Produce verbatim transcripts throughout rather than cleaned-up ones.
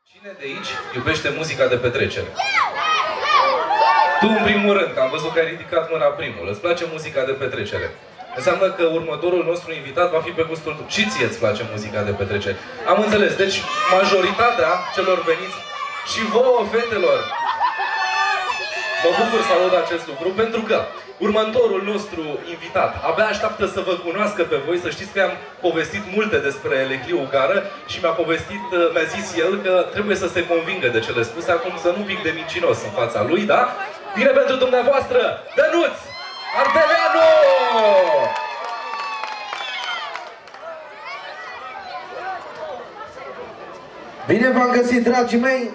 Cine de aici iubește muzica de petrecere? Tu în primul rând, că am văzut că ai ridicat mâna primul. Îți place muzica de petrecere? Înseamnă că următorul nostru invitat va fi pe gustul tău. Și ție îți place muzica de petrecere. Am înțeles. Deci majoritatea celor veniți și vouă, fetelor, mă bucur să aud acest lucru, pentru că următorul nostru invitat abia așteaptă să vă cunoască pe voi. Să știți că am povestit multe despre Lecliu Gară și mi-a povestit, mi-a zis el că trebuie să se convingă de cele spuse, acum să nu pic de mincinos în fața lui, da? Vine pentru dumneavoastră, Dănuț Ardeleanu! Bine v-am găsit, dragii mei!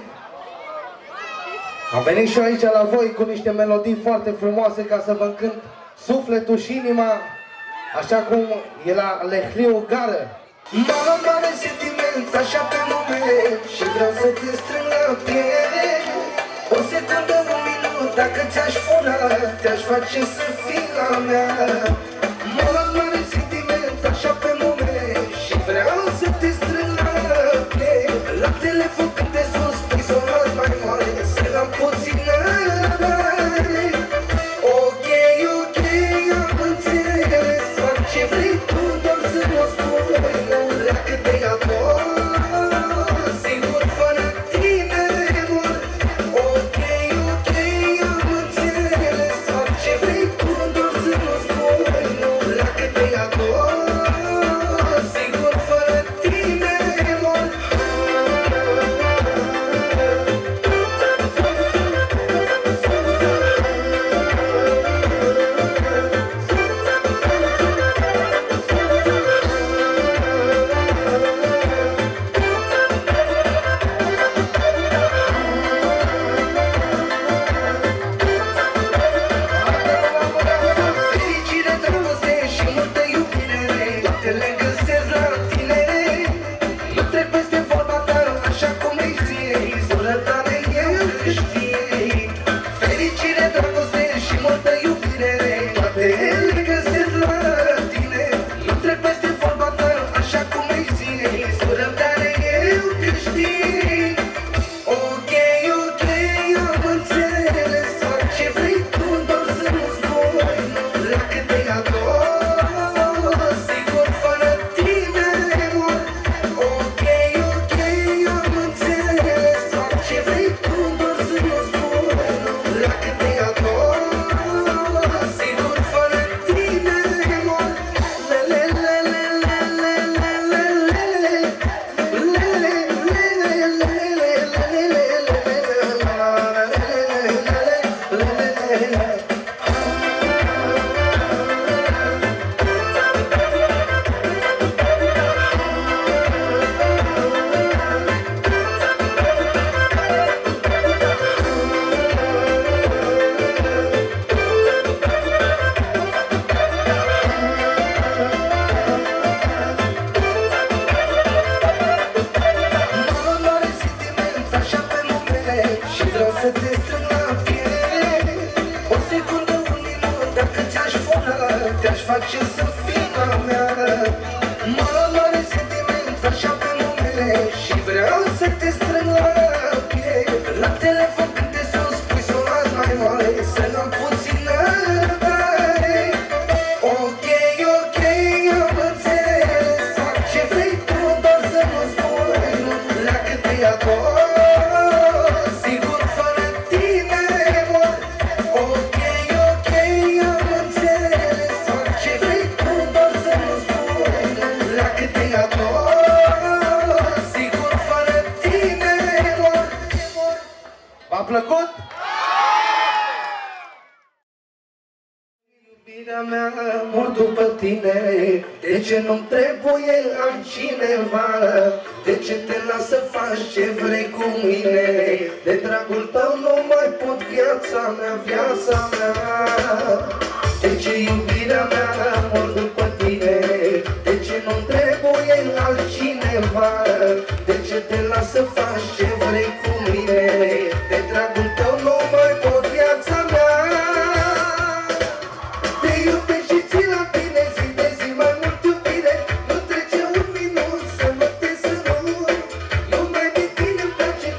Am venit și aici la voi cu niște melodii foarte frumoase ca să vă încânt sufletul și inima, așa cum e la Lecliu Gară. M-am mare sentiment așa pe numele și vreau să te strâng la piele. O secundă, un minut, dacă ți-aș fura, te-aș face să fii la mea. M-am mare sentiment așa pe numele și vreau să te strâng la piele. La telefon când te sun, spui să o las mai mare, să l-am puțin răbdare. Ok, ok, am înțeles, fac ce vrei tu, doar să nu spui, nu leacă de amor. Sigur, fără tine mor. Ok, ok, am înțeles, fac ce vrei tu, doar să nu spui, nu leacă de amor. Sigur, fără tine mor. Fericire, dragoste și multă iubire, toate le găsesc la tine. Nu trec peste vorba ta, așa cum îi ție, fără tare eu știi. Fericire, dragoste și multă iubire, toate le găsesc la tine. Nu trec peste vorba ta, așa cum îi ție, fără tare eu știi. Ok, ok, am înțeles, fac ce vrei tu, doar să nu spui, nu leacă de ador. Sigur, fără tine mor. Ok, ok, am înțeles, fac ce vrei tu, doar să nu spui, nu leacă de ador. Sigur, fără tine mor. Le, le, le, le, le, le, le, le, M-am mare sentiment așa pe numele și vreau să te strâng la piele. O secundă, un minut, dacă ți-aș fura, te-aș face să fii la mea. M-am mare sentiment așa pe numele și vreau să te strâng la piele. La telefon când te sun, spui să o las mai mare, să l-am puțin răbdare. Ok, ok, am înțeles, fac ce vrei tu, doar să nu spui, nu leacă de ador. Sigur, fără tine mor. Ok, ok, am înțeles, fac ce vrei tu, doar să nu spui, nu leacă de ador. Sigur, fără tine mor. V-a plăcut? Iubirea mea, mor după tine. De ce nu-mi trebuie altcineva? De ce te las să faci ce vrei cu mine? De dragul tău nu mai pot viața mea, viața mea. De ce iubirea mea, mor după tine? De ce nu-mi trebuie altcineva? De ce te las să faci ce vrei cu mine? De dragul tău nu mai pot viața mea. Te iubesc și țin la tine, zi de zi mai mult iubire. Nu trece un minut să nu te sărut. Numai de tine îmi place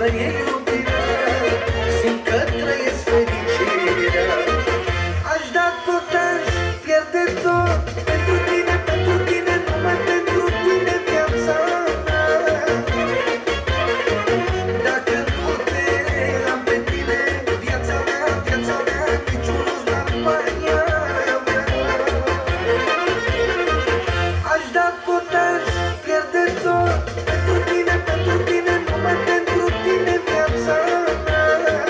fără iubirea, simt că trăiesc fericirea. Aș da tot, aș pierde tot, pentru tine, pentru tine, numai pentru tine viața mea. Dacă nu te am pe tine, viața mea, viața mea, niciunul n-ar mai avea. Aș da tot, aș pierde tot, pentru tine, pentru tine, numai pentru tine viața mea.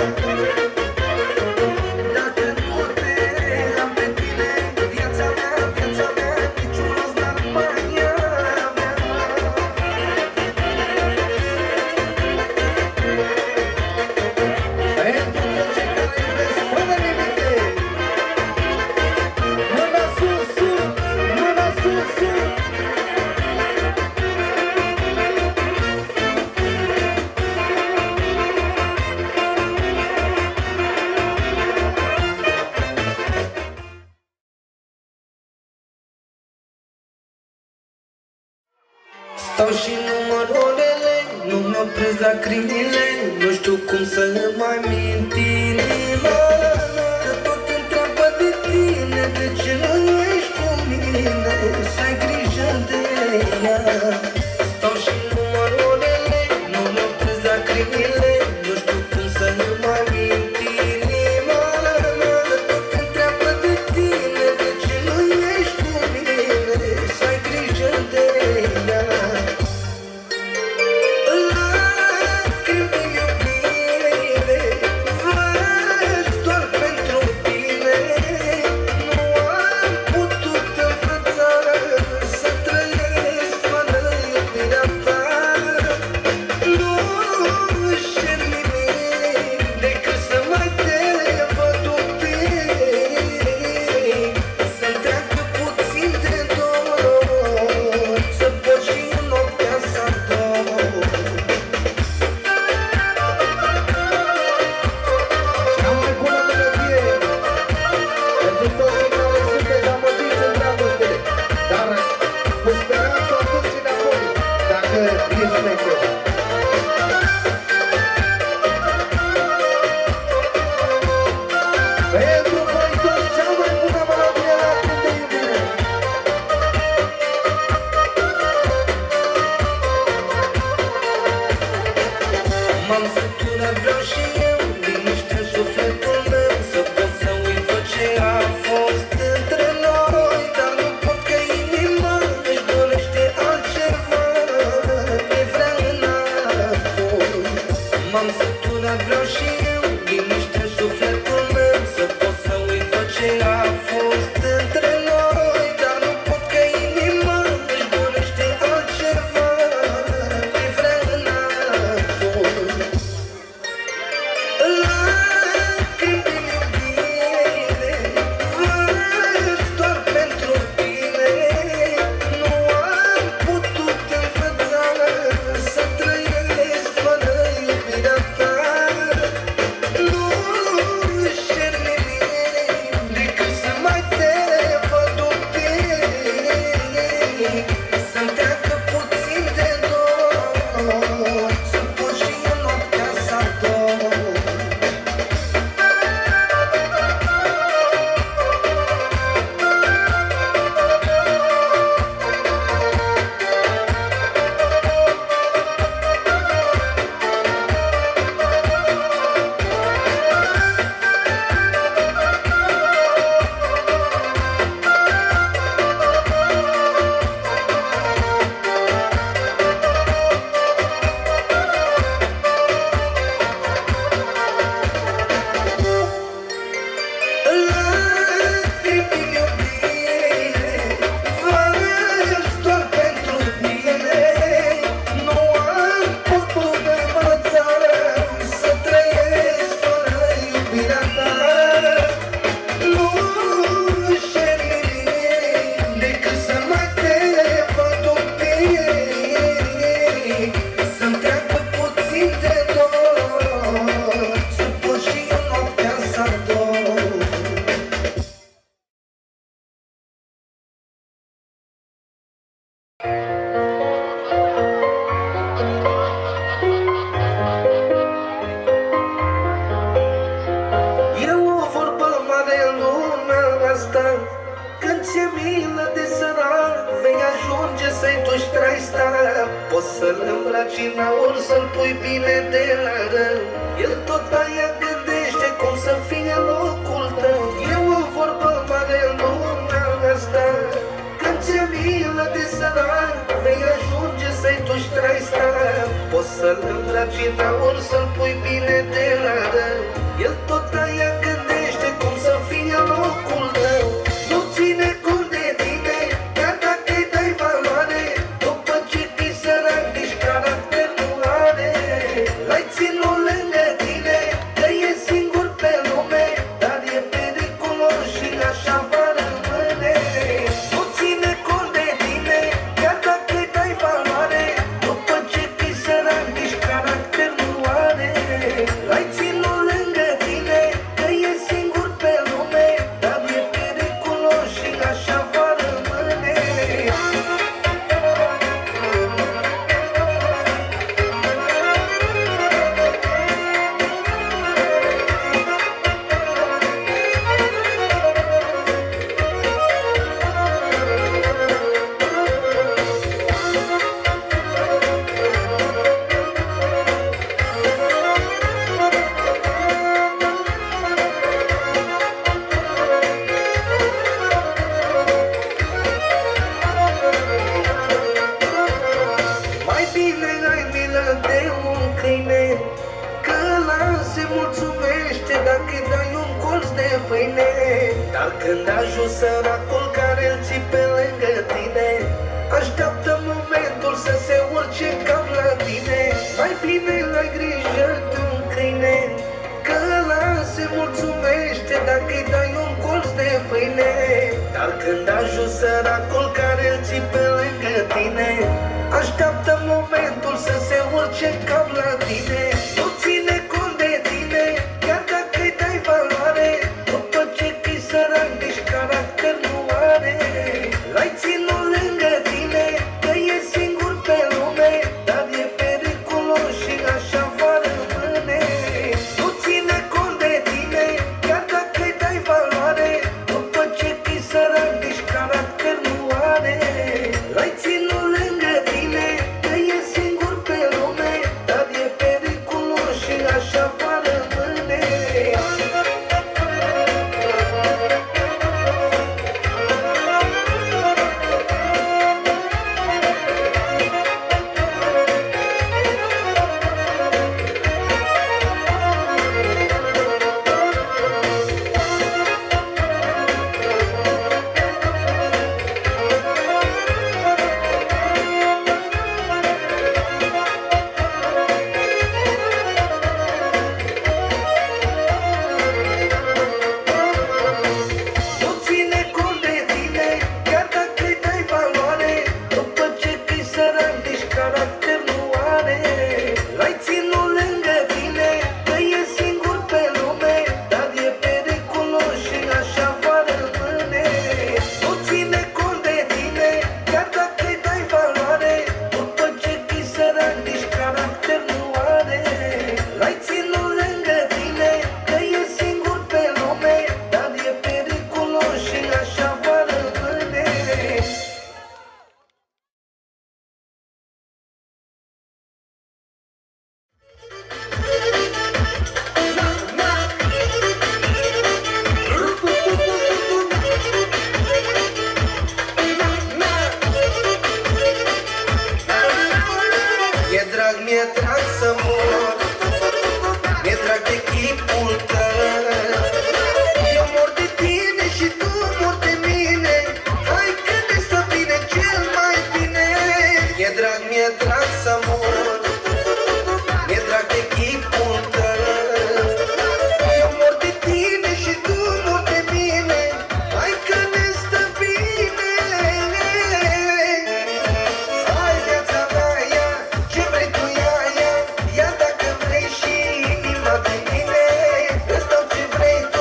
Dacă nu te am pe tine, viața mea, viața mea, niciunul n-ar mai avea. Pentru toți cei care iubesc fără limite, mâna sus, sus, mâna sus, sus. Stau și număr orele, nu mă opresc lacrimile, nu știu cum să mai mint inima. Că tot întreabă de tine, de ce nu ești cu mine, să ai grijă de ea. Stau și număr orele, nu mă opresc lacrimile, nu știu cum să mai mint inima. Că tot întreabă de tine, de ce nu ești cu mine, să ai grijă de ea. Lacrimi de iubire, văd doar pentru tine. Nu am putut învăța să trăiesc fără iubirea ta. Nu înșel nimic decât să mai te văd un pic, să-mi treacă puțin de dor, să pot și în noaptea să ador. Cea mai bună melodie pentru toți cei care sunteți amăgiți în dragoste, dar cu speranța atunci înapoi, dacă ești necru. Pentru voi toți, cea mai bună melodie la Lacrimi de iubire. M-am săturat, vreau și eu liniște în sufletul meu, să pot să uit tot ce a fost între noi. Dar nu pot, că inima își dorește altceva, te vrea înapoi. M-am săturat, vreau și eu liniște în sufletul meu, să pot să uit tot ce a fost între noi. Dar nu pot, că inima își dorește altceva, te vrea înapoi. Lacrimi de iubire, văd doar pentru tine. Nu am putut învăța să trăiesc fără iubirea ta. Poți să-l îmbraci în aur, să-l pui bine de la rău. El tot aia gândește cum să fie locul tău. E o vorbă mare în lumea asta, când ți-e milă de sărac, vei ajunge să-i duci traista. Poți să-l îmbraci în aur, să-l pui bine de la rău. El tot aia gândește cum să fie locul tău. Nu ține cont de tine, chiar dacă îi dai valoare. După ce fii sărac, nici caracter nu are. L-ai ținut lângă tine, că e singur pe lume, dar e periculos și așa va rămâne. Nu ține cont de tine, chiar dacă îi dai valoare. După ce fii sărac, nici caracter nu are. L-ai ținut lângă tine, că e singur pe lume, dar e periculos și așa va rămâne. Mai bine ai milă de un câine, că ăla se mulțumește dacă îi dai un colț de pâine. Dar când ajungi săracul care îl ții pe lângă tine, așteaptă momentul să se urce în cap la tine. Mai bine ai grijă de un câine, că ăla se mulțumește dacă îi dai un colț de pâine. Dar când ajungi săracul care îl ții pe lângă tine, așteaptă momentul să se urce în cap la tine. Nu ține cont de tine, chiar dacă îi dai valoare. După ce fii sărac, nici caracter nu are. L-ai ținut lângă tine, că e singur pe lume, dar e periculos și așa va rămâne. Nu ține cont de tine, chiar dacă îi dai valoare. După ce fii sărac, nici caracter nu are. L-ai ținut lângă tine, că e singur pe lume, dar e periculos și așa va rămâne. Nu ține cont de tine, chiar dacă îi dai valoare. După ce fii sărac, nici caracter nu are. L-ai ținut lângă tine, că e singur pe lume, dar e periculos și așa va rămâne. Nu ține cont de tine, chiar dacă îi dai valoare. După ce fii sărac, nici caracter nu are. L-ai ținut lângă tine, că e singur pe lume, dar e periculos și așa va rămâne. Mi-e drag, mi-e drag să mor, mi-e drag de chipul tău. Eu mor de tine și tu mor de mine, hai că ne stă bine cel mai bine. Mi-e drag, mi-e drag să mor, mi-e drag de chipul tău. Eu mor de tine și tu mor de mine, hai că ne stă bine. Hai viața mea, ia ce vrei tu, ia, ia, ia dacă vrei și inima de mine. Îți dau ce vrei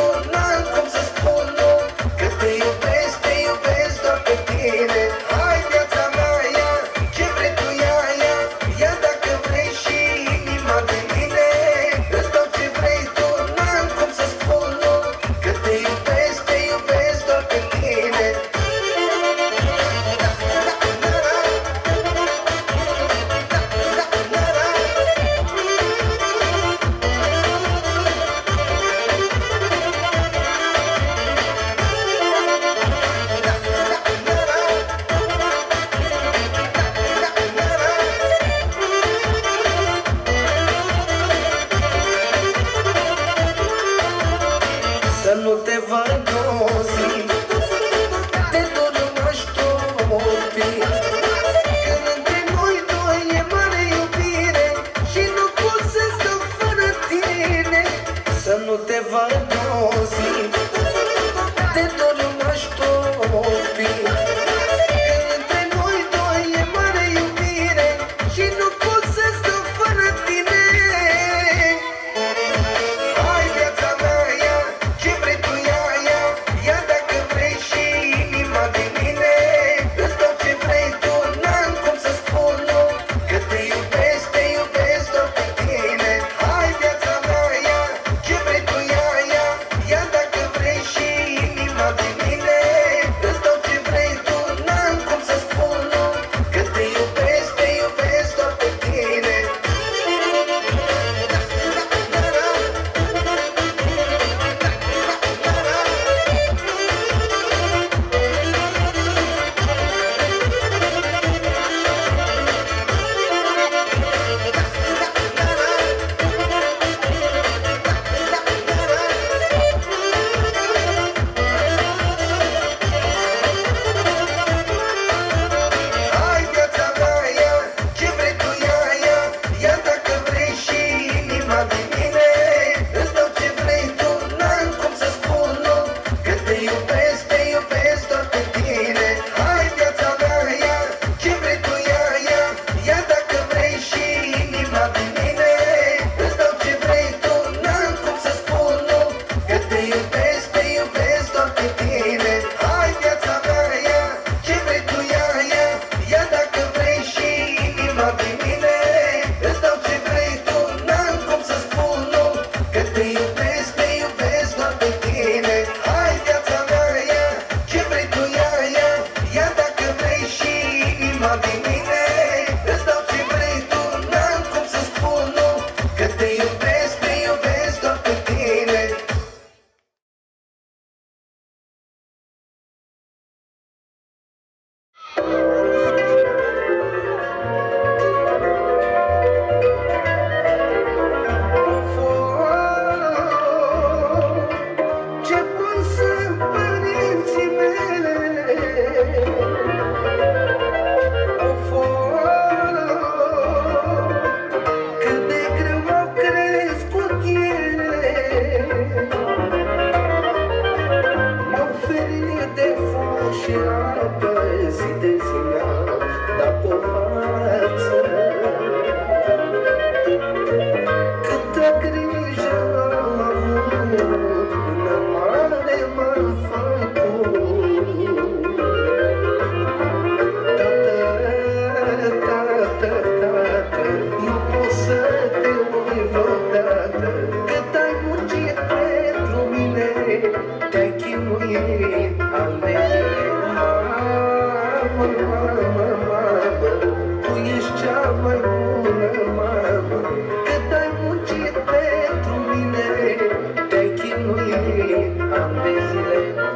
mai bună, mamă, cât ai muncit pentru mine, te-ai chinuit ani de zile.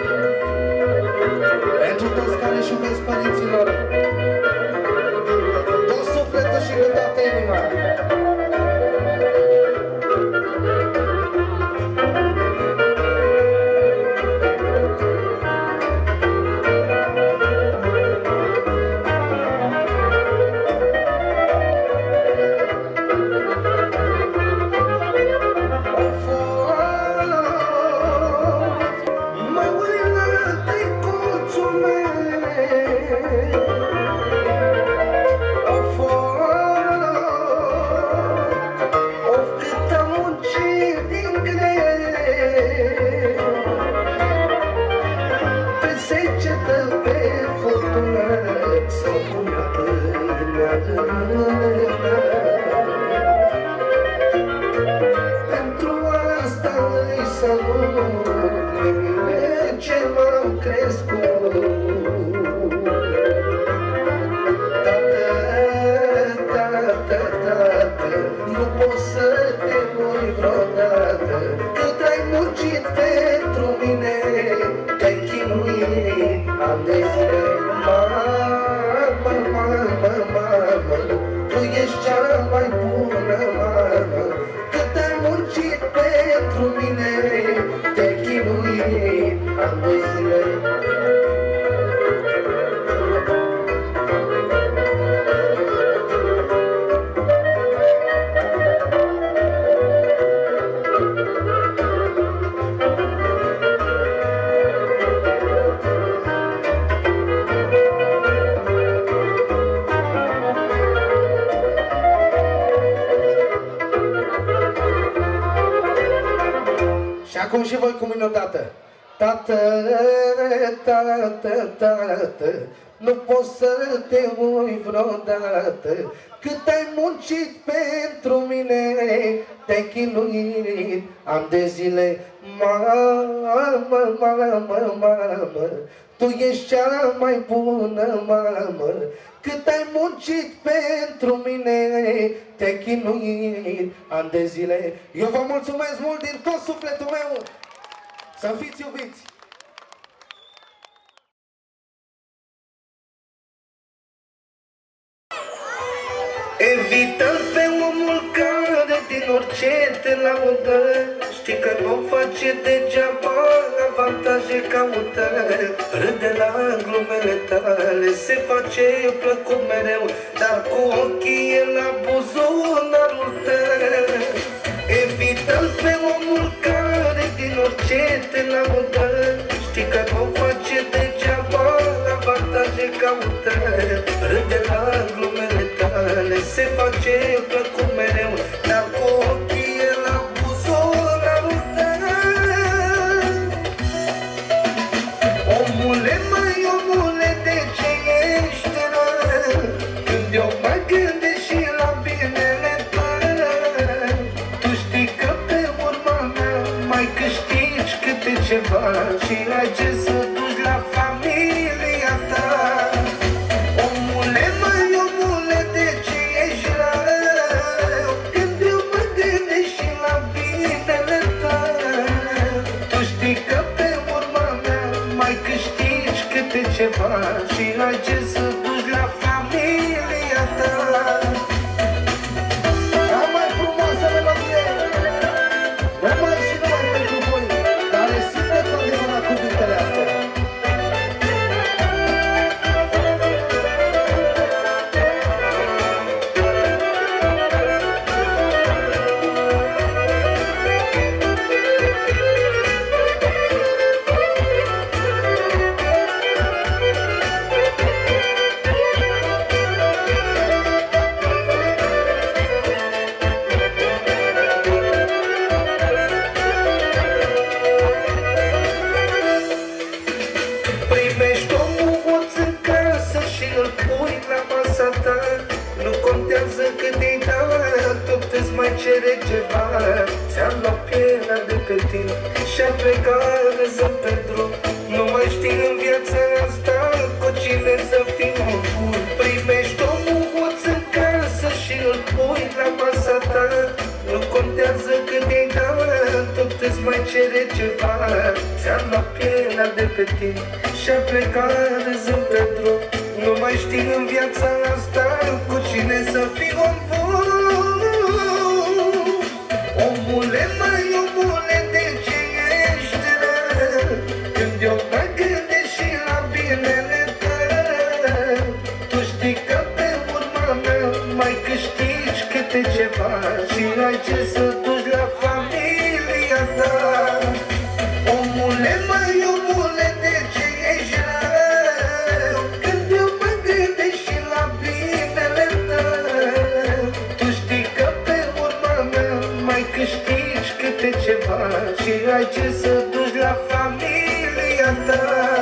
Pentru toți care își iubesc părinților, tot sufletul și cu toată inima. Pentru asta îi salut ce m-am crescut. Tată, tată, tată, nu pot să te uit vreodată, cât ai muncit pentru mine, te-ai chinuit ani de zile. Mamă, mamă, mamă, tu ești cea mai bună, mamă, cât ai muncit pentru mine, te-ai chinuit ani de zile. Acum și voi cu mine odată. Tată, tată, tată, nu pot să te uit vreodată, cât ai muncit pentru mine, te-ai chinuit ani de zile. Mamă, mamă, mamă, tu ești cea mai bună, mamă, cât ai muncit pentru mine, te-ai chinuit ani de zile. Eu vă mulțumesc mult din tot sufletul meu. Să fiți iubiți! Evită pe omul care din orice te laudă, știi că nu face degeaba, avantaje caută. Râde la glumele tale, se face plăcut mereu, dar cu ochii e la buzunarul tău. Evită-l pe omul care din orice te laudă, știi că nu face degeaba, avantaje caută. Râde la glumele tale, se face plăcut mereu, dar cu ochii e la buzunarul tău. Omule, mai omule, de ce ești rău? Când eu mă gândesc și la binele tău, tu știi că pe urma mea mai câștigi câte ceva și ai ce să duci la familia ta. Omule, mai omule, de ce ești rău? Când eu mă gândesc și la binele tău, tu știi că pe urma mea mai câștigi câte ceva și ai ce să duci la familia ta. Cea mai frumoasă melodie, numai și numai pentru voi, care simte totdeauna cuvintele astea. Primești omul hoț în casă și îl pui la masa ta, nu contează cât îi dat, tot îți mai cere ceva. Ți-am luat pielea de pe tine și-a plecat râzând pe drum, nu mai știi în viața asta cu cine să fii bun. Primești omul hoț în casă ta. Nu contează cât ai dat, tot îți mai cere ceva. Ți-a luat pielea de pe tine și-a plecat râzând pe drum. Nu mai știi în viața asta cu cine să fii om bun. Omule, mai omule, de ce ești rău? Când eu mă gândesc și la binele tău, tu știi că pe urma mea mai câștigi câte ceva și ai ce să duci la familia ta. Omule, mai omule, de ce ești rău? Când eu mă gândesc și la binele tău, tu știi că pe urma mea mai câștigi câte ceva și ai ce să duci la familia ta.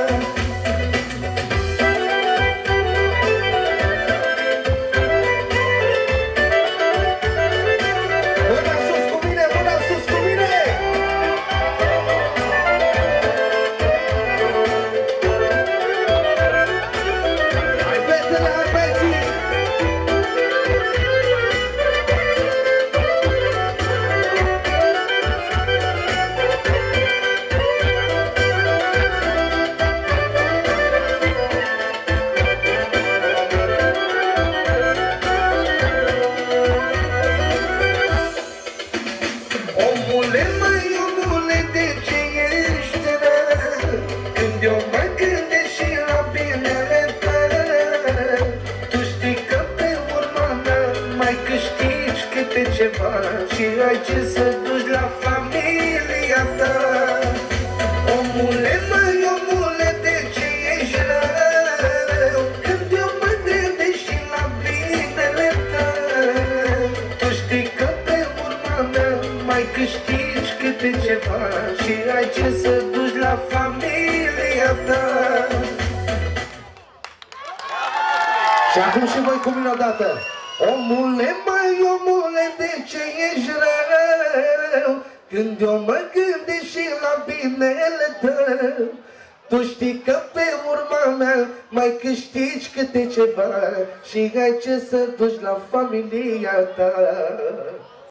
Omule, mai omule, de ce ești rău? Când eu mă gândesc și la binele tău, tu știi că pe urma mea mai câștigi câte ceva și ai ce să duci la familia ta. Omule, mai omule, de ce ești rău? Când eu mă gândesc și la binele tău, tu știi că pe urma mea mai câștigi câte ceva și ai ce să duci la familia ta. Și acum și voi cu mine odată. Omule, mai omule, de ce ești rău? Când eu mă gândesc și la binele tău, tu știi că pe urma mea mai câștigi câte ceva și ai ce să duci la familia ta.